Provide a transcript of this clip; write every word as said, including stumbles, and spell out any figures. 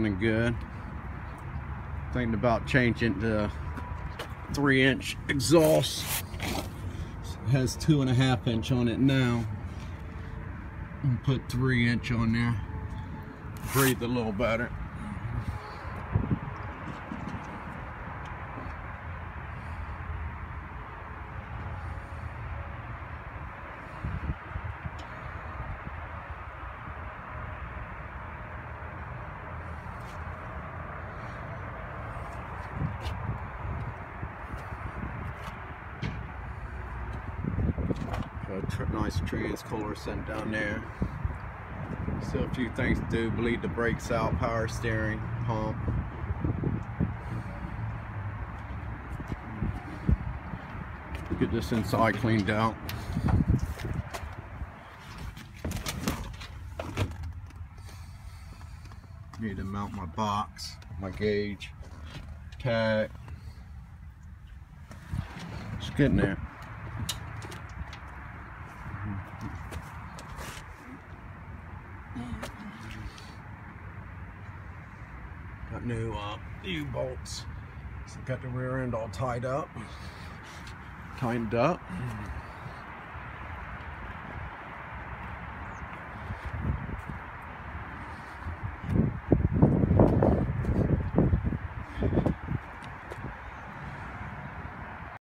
running good. Thinking about changing the three inch exhaust. It has two and a half inch on it now. And put three inch on there. Breathe a little better. Got a nice transcooler sent down there. Still a few things to do. Bleed the brakes out, power steering, pump. Get this inside cleaned out. Need to mount my box, my gauge, tag. Just getting there. Got new uh, U-bolts. So got the rear end all tied up, tightened up.